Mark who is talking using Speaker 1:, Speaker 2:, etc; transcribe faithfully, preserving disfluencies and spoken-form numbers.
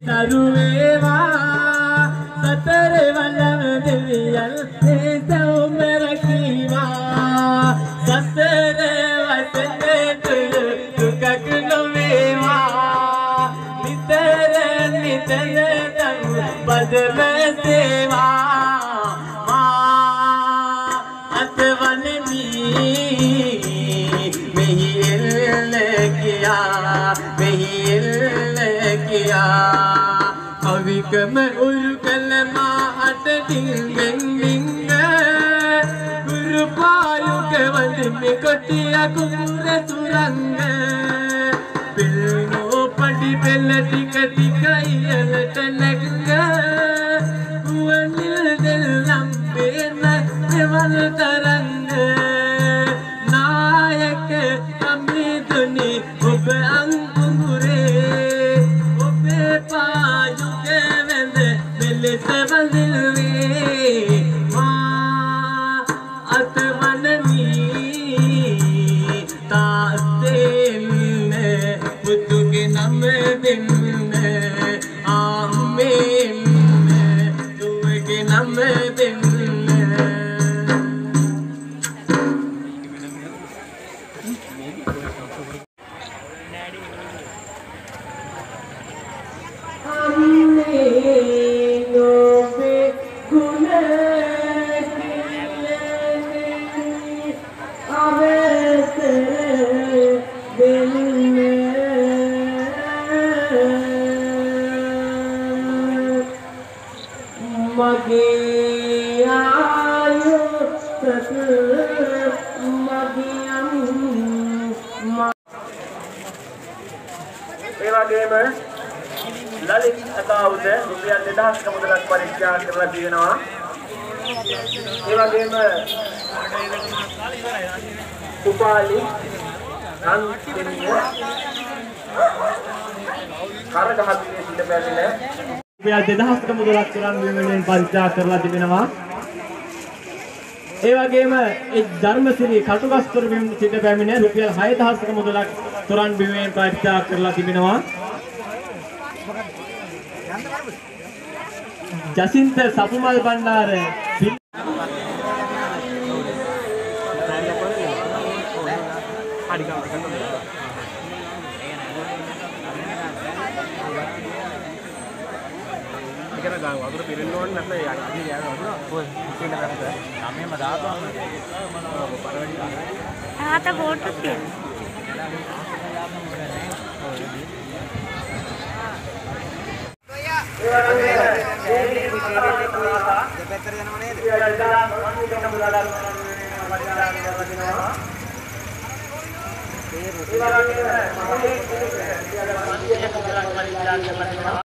Speaker 1: Sarueva, satere valam deviyal, esa umra kiva. Satere vasne tukak noveva, nitere nitere dam badme seva. Ma atvan mi mehil kiya, mehil kiya. Avikam urkalma at ding ding ding Guru payuk vandine kotiya kumre suranga Pilno padi bella tika tika iyalata nagga Guwanil dellam bena deval taranga Nayak amiduni ob angure obe payuk Sevalilve ma atmanani taasenne mutuge namme denne ammenne tuge namme denne Magi ayu satu magi am
Speaker 2: ඒ වගේම ලලිත් අකාවුද රුපියල් දෙදහසක මුදලක් පරිත්‍යාග කරලා තියෙනවා. ඒ වගේම උපාලි අන්තිමිය කරගහතියේ සිට පැමිණ රුපියල් දෙදහසක මුදලක් කරන් වෙනුවෙන් පරිත්‍යාග කරලා තිබෙනවා. ඒ වගේම ඒ ධර්මසිරි කටුගස්තර බිම් සිට පැමිණ රුපියල් හය දහසක මුදලක් තොරන් බිමෙන් පරිත්‍යාග කරලා තිබෙනවා. ජසින්ත සපුමල් බණ්ඩාර ඉගෙන ගන්න වතුර පිරෙන්න ඕනේ නැත්නම් යන්නේ යන්නේ වතුර කොහෙද ඉතින් කරද්ද ළමෙම දාපුවාම පරවැඩි
Speaker 3: ආත බෝට් එක
Speaker 2: දෙපැත්තට යනව නේද? ඉතින් දාලා මොන්නේ දෙන්න බුලාලා ඒ වගේ